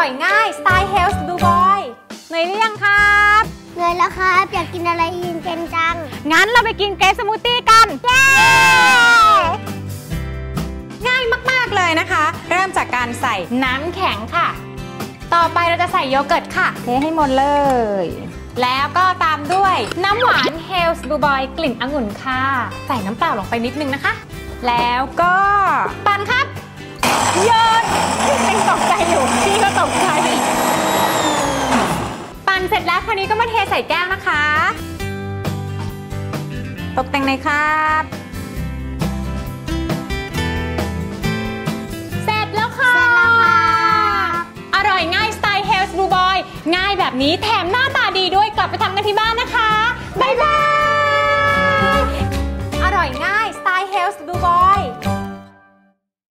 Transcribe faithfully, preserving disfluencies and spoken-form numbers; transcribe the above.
ร่อยง่ายสไตล์เฮลส์บลูบอยเหนื่อยหรือยังครับเหนื่อยแล้วครับอยากกินอะไรอินเทนจังงั้นเราไปกินเกรปสมูทตี้กันเย้ง่ายมากๆเลยนะคะเริ่มจากการใส่น้ำแข็งค่ะต่อไปเราจะใส่โยเกิร์ตค่ะเทให้หมดเลยแล้วก็ตามด้วยน้ำหวานเฮลส์บลูบอยกลิ่นองุ่นค่ะใส่น้ำเปล่าลงไปนิดนึงนะคะแล้วก็ปั่นครับโยนเป็นตกใจอยู่พี่ก็ตกใจปั่นเสร็จแล้วคราวนี้ก็มาเทใส่แก้วนะคะตกแต่งเลยครับเสร็จแล้วค่ะอร่อยง่ายสไตล์เฮลส์บลูบอยง่ายแบบนี้แถมหน้าตาดีด้วยกลับไปทำกันที่บ้านนะคะบ๊ายบายอร่อยง่ายสไตล์เฮลส์บลูบอย